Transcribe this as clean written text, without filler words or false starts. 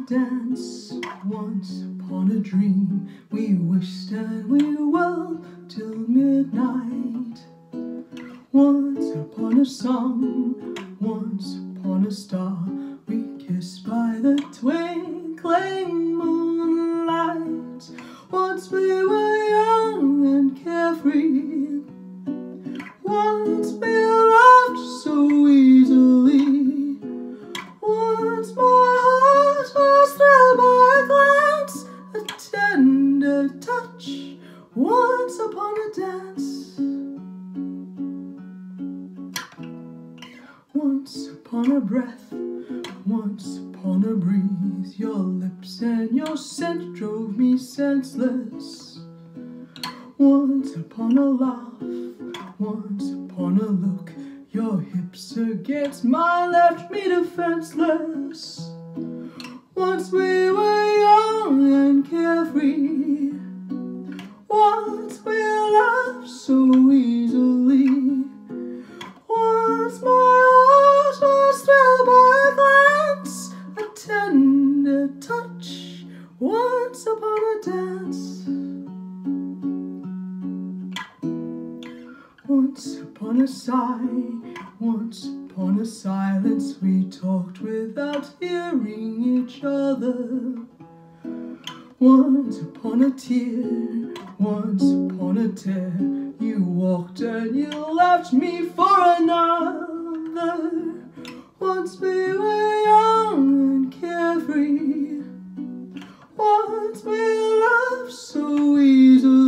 dance, once upon a dream, we wished and we will till midnight. Once upon a song, once upon a star, we kissed by the twinkling moonlight. Once we were young and carefree, once we loved so easily. Once my heart was thrilled by a glance, a tender touch, once upon a dance. Once upon a breath, once upon a breeze, your lips and your scent drove me senseless. Once upon a laugh, once upon a look, your hips against mine left me defenseless. Once we were young and carefree, once we loved so easily. Once my heart was thrilled by a glance, a tender touch, once upon a dance. Once upon a sigh, once upon a silence, we talked without hearing each other. Once upon a tear, once upon a tear, you walked and you left me for another. Once we were young and carefree, once we loved so easily.